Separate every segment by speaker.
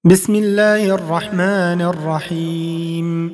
Speaker 1: بسم الله الرحمن الرحيم.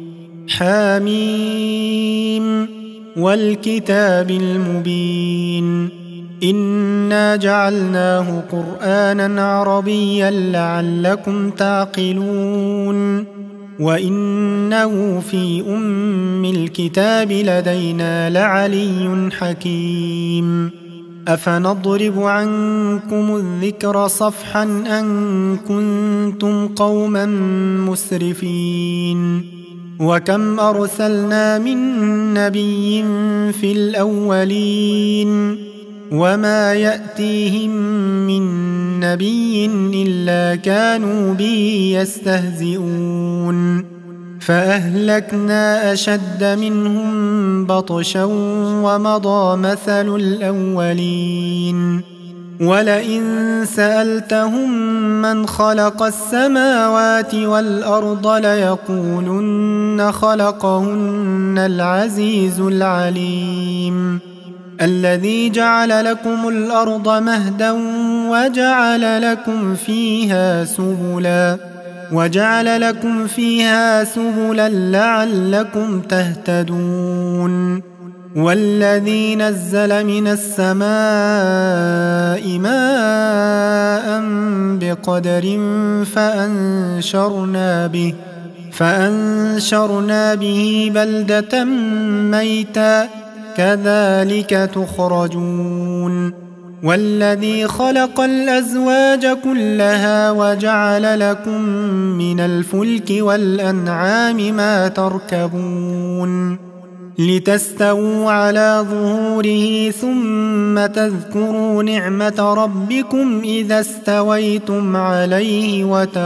Speaker 1: حميم والكتاب المبين. إنا جعلناه قرآنا عربيا لعلكم تعقلون. وإنه في أم الكتاب لدينا لعلي حكيم. أفنضرب عنكم الذكر صفحا أن كنتم قوما مسرفين. وكم أرسلنا من نبي في الأولين وما يأتيهم من نبي إلا كانوا به يستهزئون. فأهلكنا أشد منهم بطشا ومضى مثل الأولين. ولئن سألتهم من خلق السماوات والأرض ليقولن خلقهن العزيز العليم. الذي جعل لكم الأرض مهدا وجعل لكم فيها سبلا لعلكم تهتدون. والذي نزل من السماء ماء بقدر فأنشرنا به بلدة ميتا كذلك تخرجون. والذي خلق الأزواج كلها وجعل لكم من الفلك والأنعام ما تركبون لتستووا على ظهوره ثم تذكروا نعمة ربكم إذا استويتم عليه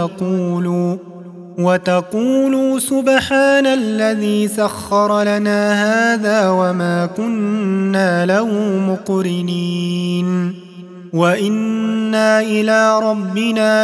Speaker 1: وتقولوا سبحان الذي سخر لنا هذا وما كنا له مقرنين وإنا إلى ربنا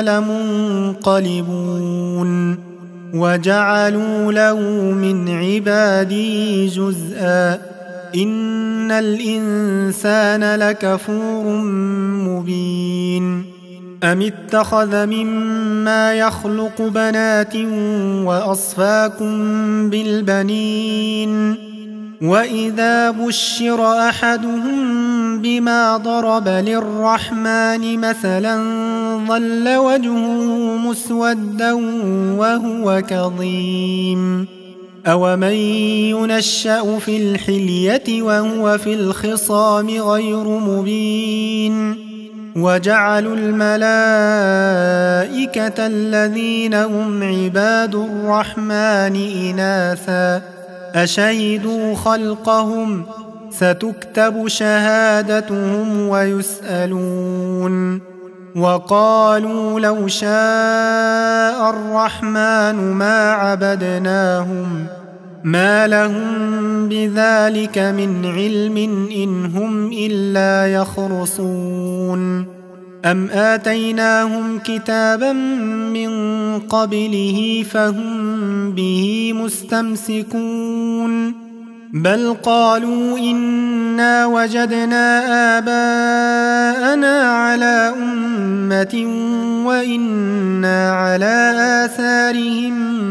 Speaker 1: لمنقلبون. وجعلوا له من عباده جزءا إن الإنسان لكفور مبين. أم اتخذ مما يخلق بنات وأصفاكم بالبنين وإذا بشر أحدهم بما ضرب للرحمن مثلا ظل وجهه مسودا وهو كظيم. أومن ينشأ في الحلية وهو في الخصام غير مبين. وجعلوا الملائكة الذين هم عباد الرحمن إناثا أشهدوا خلقهم ستكتب شهادتهم ويسألون. وقالوا لو شاء الرحمن ما عبدناهم ما لهم بذلك من علم إن هم إلا يخرصون. أم آتيناهم كتابا من قبله فهم به مستمسكون بل قالوا إنا وجدنا آباءنا على أمة وإنا على آثارهم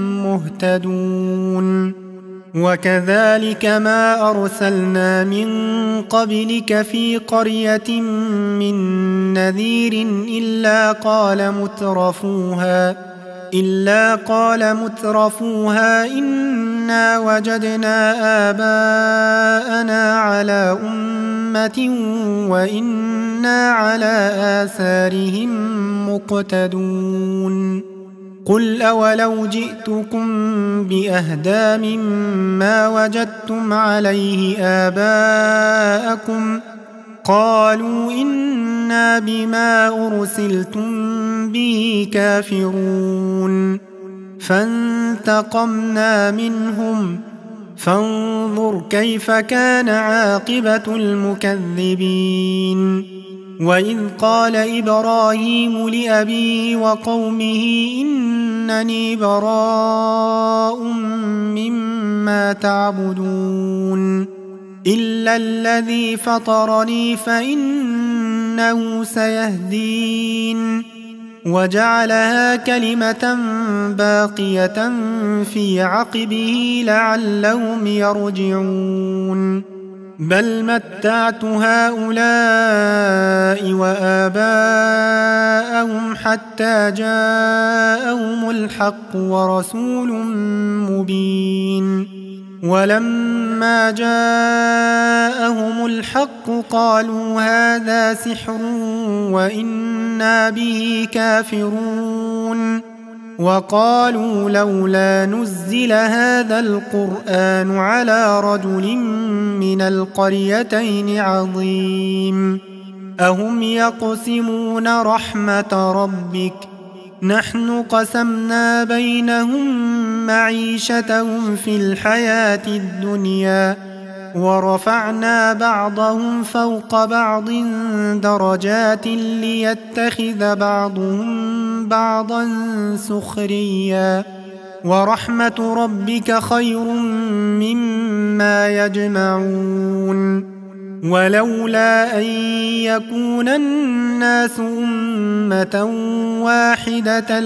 Speaker 1: مهتدون. وكذلك ما أرسلنا من قبلك في قرية من نذير إلا قال مترفوها إنا وجدنا آباءنا على أمة وإنا على آثارهم مقتدون. قل أولو جئتكم بأهدى مما وجدتم عليه آباءكم قالوا إنا بما أرسلتم به كافرون. فانتقمنا منهم فانظر كيف كان عاقبة المكذبين. وإذ قال إبراهيم لأبيه وقومه إنني براء مما تعبدون إلا الذي فطرني فإنه سيهدين. وجعلها كلمة باقية في عقبه لعلهم يرجعون بل متعت هؤلاء وآباءهم حتى جاءهم الحق ورسول مبين ولما جاءهم الحق قالوا هذا سحر وإنا به كافرون وقالوا لولا نزل هذا القرآن على رجل من القريتين عظيم أهم يقسمون رحمة ربك نحن قسمنا بينهم معيشتهم في الحياة الدنيا ورفعنا بعضهم فوق بعض درجات ليتخذ بعضهم بعضا سخريا ورحمة ربك خير مما يجمعون ولولا أن يكون الناس أمة واحدة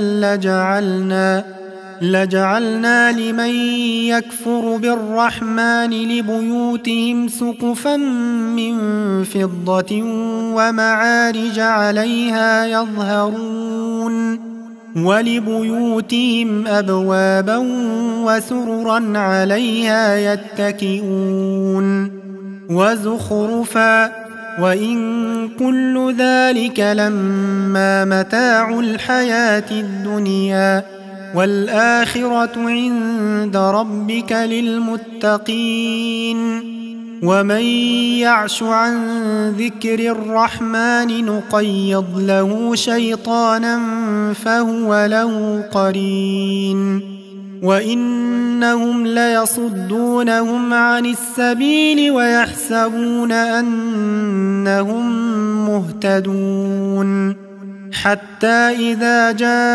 Speaker 1: لجعلنا لمن يكفر بالرحمن لبيوتهم سقفا من فضة ومعارج عليها يظهرون ولبيوتهم أبوابا وسررا عليها يتكئون وزخرفا وإن كل ذلك لما متاع الحياة الدنيا والآخرة عند ربك للمتقين ومن يعش عن ذكر الرحمن نقيض له شيطانا فهو له قرين وإنهم ليصدونهم عن السبيل ويحسبون أنهم مهتدون حتى إذا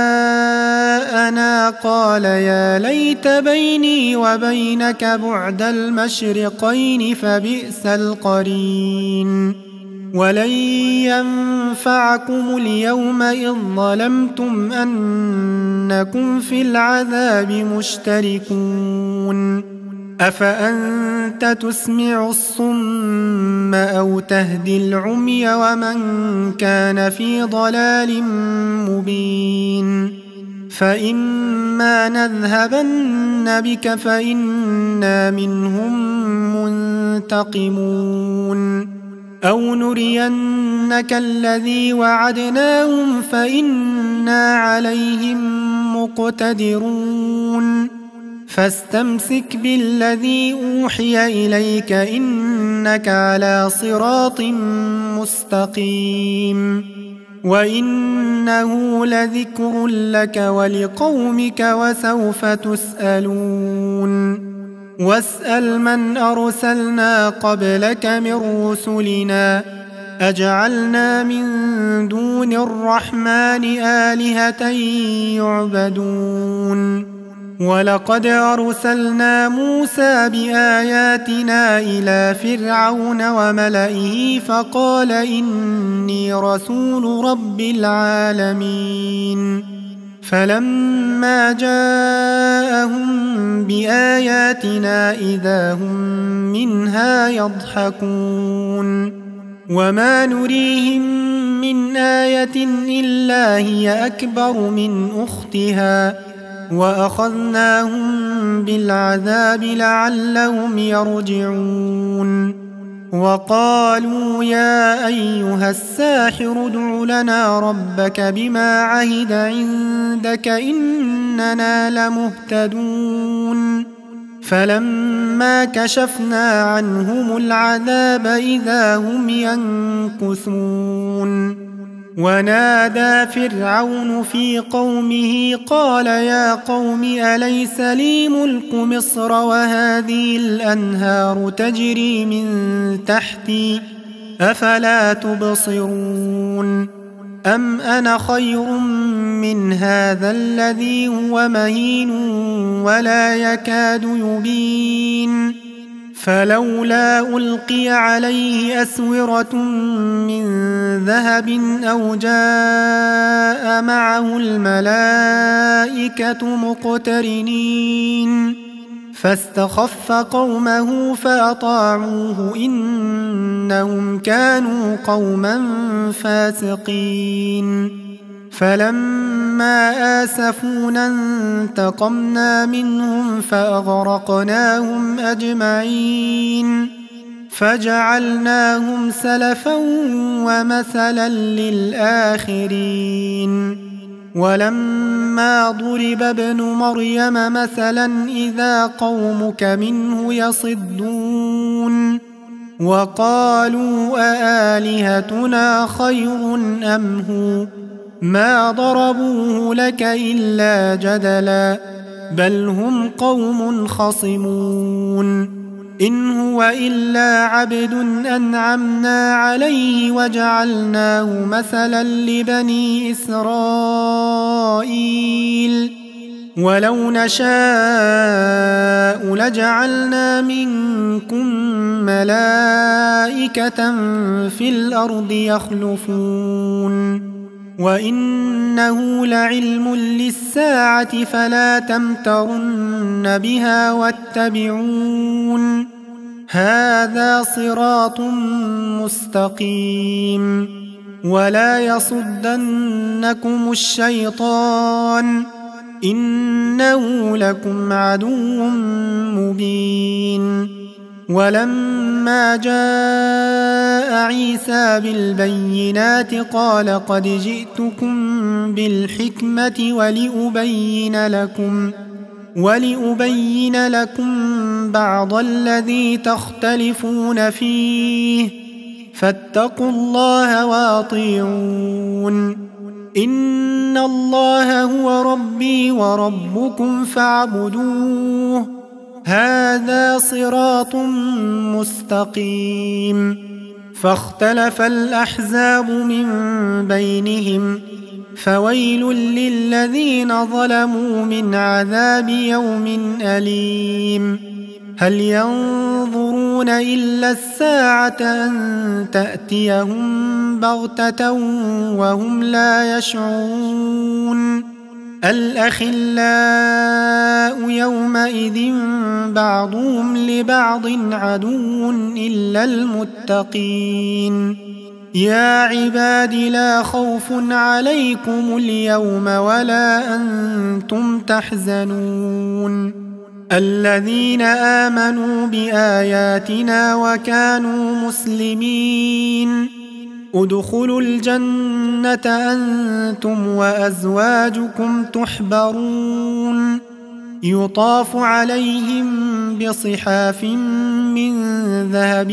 Speaker 1: جاءنا قال يا ليت بيني وبينك بعد المشرقين فبئس القرين ولن ينفعكم اليوم إذ ظلمتم أنكم في العذاب مشتركون أفأنت تسمع الصم أو تهدي العمي ومن كان في ضلال مبين فإما نذهبن بك فإنا منهم منتقمون أو نرينك الذي وعدناهم فإنا عليهم مقتدرون فاستمسك بالذي أوحي إليك إنك على صراط مستقيم وإنه لذكر لك ولقومك وسوف تسألون واسأل من أرسلنا قبلك من رسلنا أجعلنا من دون الرحمن آلهة يعبدون ولقد أرسلنا موسى بآياتنا إلى فرعون وملئه فقال إني رسول رب العالمين فلما جاءهم بآياتنا إذا هم منها يضحكون وما نريهم من آية إلا هي أكبر من أختها وأخذناهم بالعذاب لعلهم يرجعون وقالوا يا أيها الساحر ادع لنا ربك بما عهد عندك إننا لمهتدون فلما كشفنا عنهم العذاب إذا هم ينكثون ونادى فرعون في قومه قال يا قوم أليس لي ملك مصر وهذه الأنهار تجري من تحتي أفلا تبصرون أم أنا خير من هذا الذي هو مهين ولا يكاد يبين فلولا ألقي عليه أسورة من ذهب أو جاء معه الملائكة مقترنين فاستخف قومه فأطاعوه إنهم كانوا قوما فاسقين فلما آسفونا انتقمنا منهم فأغرقناهم أجمعين فجعلناهم سلفا ومثلا للآخرين ولما ضرب ابن مريم مثلا إذا قومك منه يصدون وقالوا أآلهتنا خير أم هو ما ضربوه لك إلا جدلا بل هم قوم خصمون إن هو إلا عبد أنعمنا عليه وجعلناه مثلا لبني إسرائيل ولو نشاء لجعلنا منكم ملائكة في الأرض يخلفون وإنه لعلم للساعة فلا تمترن بها واتبعون هذا صراط مستقيم ولا يصدنكم الشيطان إنه لكم عدو مبين ولما جاء عيسى بالبينات قال قد جئتكم بالحكمة ولأبين لكم بعض الذي تختلفون فيه فاتقوا الله وأطيعون إن الله هو ربي وربكم فاعبدوه هذا صراط مستقيم فاختلف الأحزاب من بينهم فويل للذين ظلموا من عذاب يوم أليم هل ينظرون إلا الساعة أن تأتيهم بغتة وهم لا يشعرون الأخلاء يومئذ بعضهم لبعض عدو إلا المتقين يا عباد لا خوف عليكم اليوم ولا أنتم تحزنون الذين آمنوا بآياتنا وكانوا مسلمين ادخلوا الجنة أنتم وأزواجكم تحبرون يطاف عليهم بصحاف من ذهب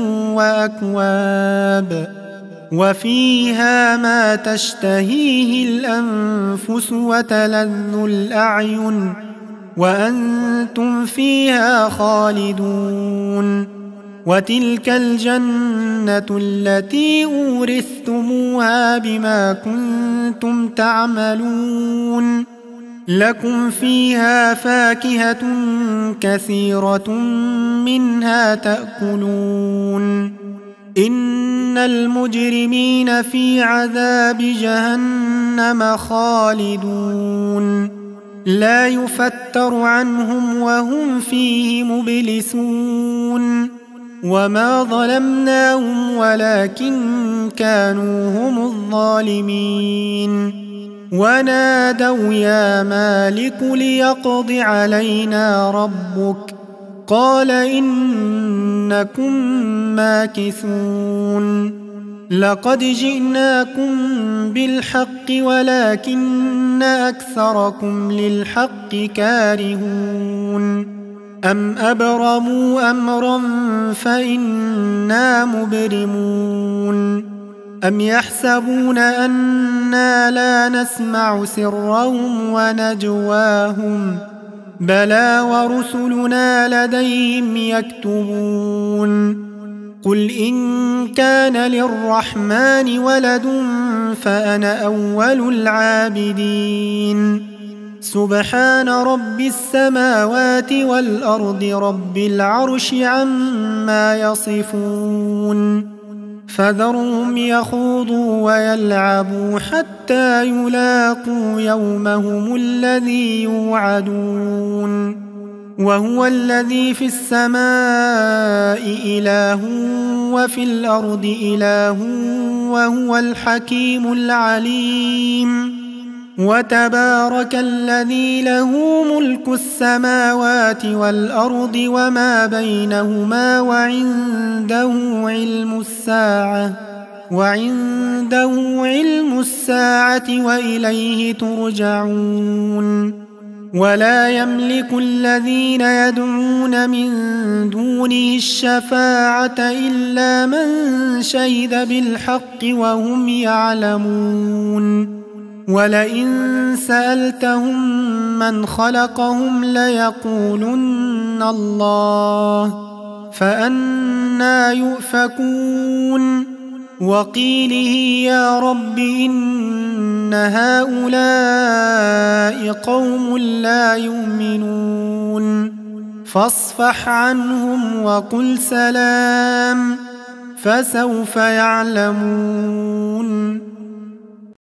Speaker 1: وأكواب وفيها ما تشتهيه الأنفس وتلذ الأعين وأنتم فيها خالدون وتلك الجنة التي أورثتموها بما كنتم تعملون لكم فيها فاكهة كثيرة منها تأكلون إن المجرمين في عذاب جهنم خالدون لا يفتر عنهم وهم فيه مبلسون وما ظلمناهم ولكن كانوا هم الظالمين ونادوا يا مالك ليقض علينا ربك قال إنكم ماكثون لقد جئناكم بالحق ولكن أكثركم للحق كارهون أم أبرموا أمرا فإنا مبرمون أم يحسبون أنا لا نسمع سرهم ونجواهم بلى ورسلنا لديهم يكتبون قل إن كان للرحمن ولد فأنا أول العابدين سبحان رب السماوات والأرض رب العرش عما يصفون فذرهم يخوضوا ويلعبوا حتى يلاقوا يومهم الذي يوعدون وهو الذي في السماء إله وفي الأرض إله وهو الحكيم العليم وتبارك الذي له ملك السماوات والأرض وما بينهما وعنده علم الساعة وإليه ترجعون ولا يملك الذين يدعون من دونه الشفاعة إلا من شهد بالحق وهم يعلمون ولئن سألتهم من خلقهم ليقولن الله فأنى يؤفكون وقيله يا رب إن هؤلاء قوم لا يؤمنون فاصفح عنهم وقل سلام فسوف يعلمون